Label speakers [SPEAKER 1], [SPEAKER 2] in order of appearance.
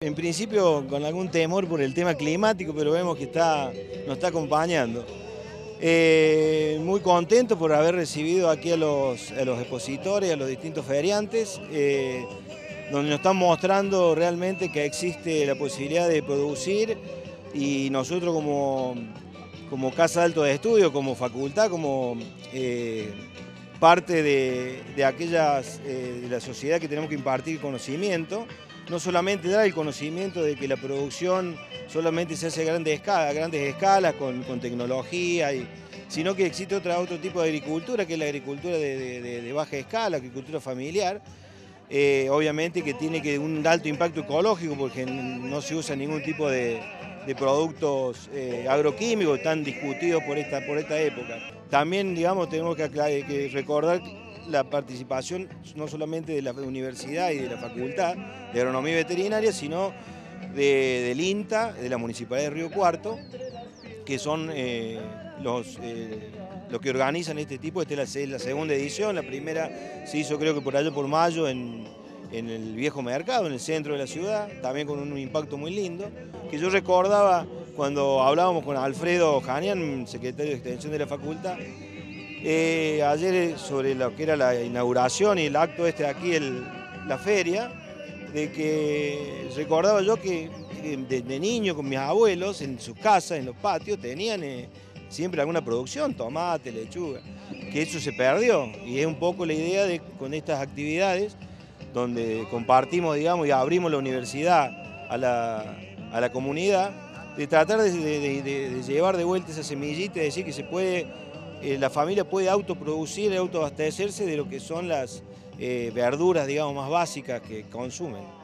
[SPEAKER 1] en principio con algún temor por el tema climático, pero vemos que nos está acompañando. Muy contento por haber recibido aquí a los expositores, a los distintos feriantes, donde nos están mostrando realmente que existe la posibilidad de producir y nosotros como Casa de Alto de Estudio, como facultad, como parte de aquellas de la sociedad que tenemos que impartir conocimiento, no solamente dar el conocimiento de que la producción solamente se hace a grandes escalas con tecnología, sino que existe otro tipo de agricultura, que es la agricultura de baja escala, agricultura familiar, obviamente que tiene un alto impacto ecológico porque no se usa ningún tipo de productos agroquímicos tan discutidos por esta época. También, digamos, tenemos que recordar la participación no solamente de la universidad y de la facultad de agronomía veterinaria, sino del INTA, de la Municipalidad de Río Cuarto, que son los que organizan este tipo. Esta es la segunda edición, la primera se hizo creo que por allá por mayo en el viejo mercado, en el centro de la ciudad, también con un impacto muy lindo, que yo recordaba cuando hablábamos con Alfredo Janian, secretario de Extensión de la facultad, ayer sobre lo que era la inauguración y el acto aquí, la feria, de que recordaba yo que de niño con mis abuelos en sus casas, en los patios, tenían siempre alguna producción, tomate, lechuga, que eso se perdió y es un poco la idea con estas actividades donde compartimos, digamos, y abrimos la universidad a la comunidad, de tratar de llevar de vuelta esa semillita y decir que se puede, la familia puede autoproducir, autoabastecerse de lo que son las verduras, digamos, más básicas que consumen.